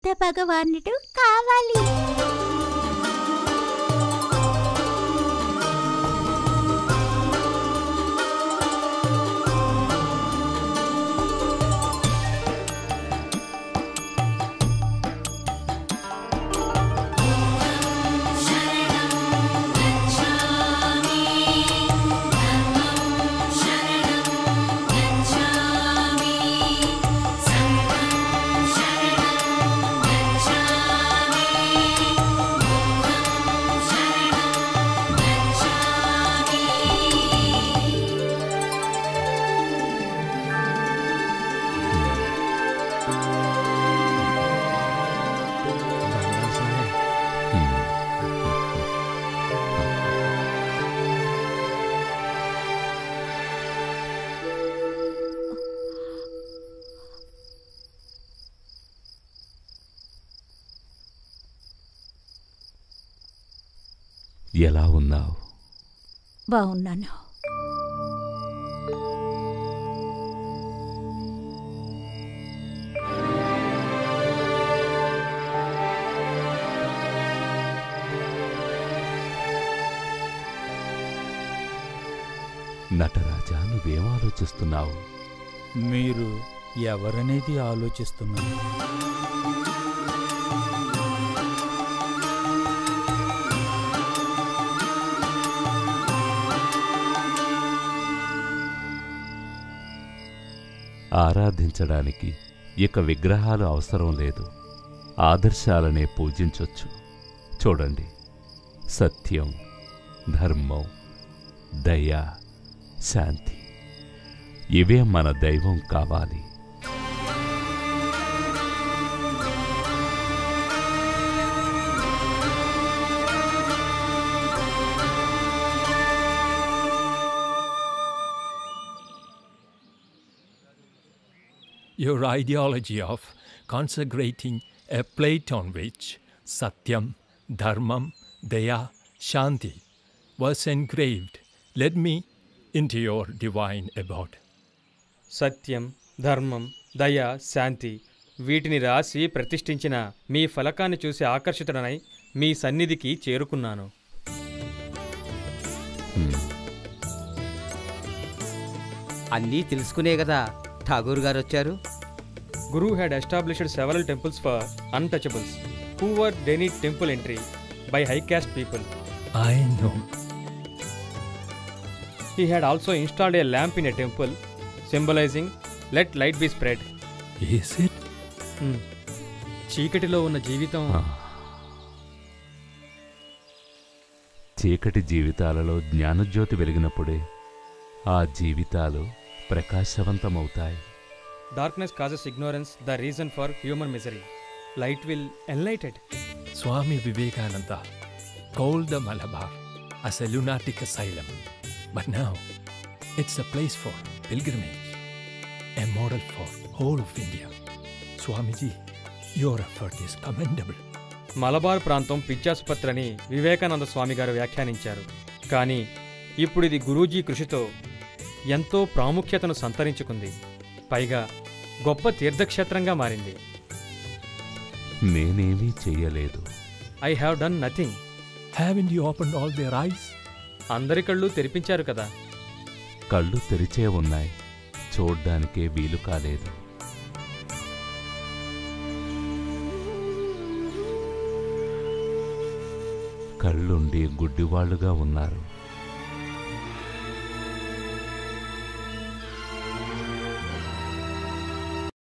బుద్ధ భగవానుడు కావాలి. ఎలా ఉన్నావు? బాగున్నాను. నటరాజా, నువ్వేం ఆలోచిస్తున్నావు? మీరు ఎవరనేది ఆలోచిస్తున్నాను. ఆరాధించడానికి ఇక విగ్రహాలు అవసరం లేదు, ఆదర్శాలనే పూజించొచ్చు. చూడండి, సత్యం, ధర్మం, దయ, శాంతి, ఇవే మన దైవం కావాలి. Your ideology of consecrating a plate on which Satyam, Dharmam, Daya, Shanti was engraved led me into your divine abode. సత్యం, ధర్మం, దయ, శాంతి వీటిని రాసి ప్రతిష్ఠించిన మీ ఫలకాన్ని చూసి ఆకర్షితుడనై మీ సన్నిధికి చేరుకున్నాను. అన్నీ తెలుసుకునే కదా ఠాగూర్ గారు వచ్చారు. Guru had established several temples for untouchables who were denied temple entry by high caste people. I know. He had also installed a lamp in a temple symbolizing let light be spread. Is it? చీకటిలో ఉన్న జీవితం చీకటి జీవితాలలో జ్ఞానజ్యోతి వెలిగినప్పుడే ఆ జీవితాలు ప్రకాశవంతమవుతాయి. Darkness causes ignorance, the reason for human misery. Light will enlighten. Swami Vivekananda called the Malabar as a lunatic asylum. But now, it's a place for pilgrimage, a model for whole of India. Swamiji, your effort is commendable. Malabar ప్రాంతం పిచ్చాసుపత్రని వివేకానంద స్వామి గారు వ్యాఖ్యానించారు. కానీ ఇప్పుడు ఇది గురూజీ కృషితో ఎంతో ప్రాముఖ్యతను సంతరించుకుంది. పైగా గొప్ప తీర్థక్షేత్రంగా మారింది. నేనేమీ చెయ్యలేదు. I have done nothing. Haven't you opened all their eyes? అందరి కళ్ళు తెరిపించారు కదా. కళ్ళు తెరిచే ఉన్నాయి, చూడ్డానికే వీలు కాలేదు. కళ్ళుండి గుడ్డివాళ్లుగా ఉన్నారు.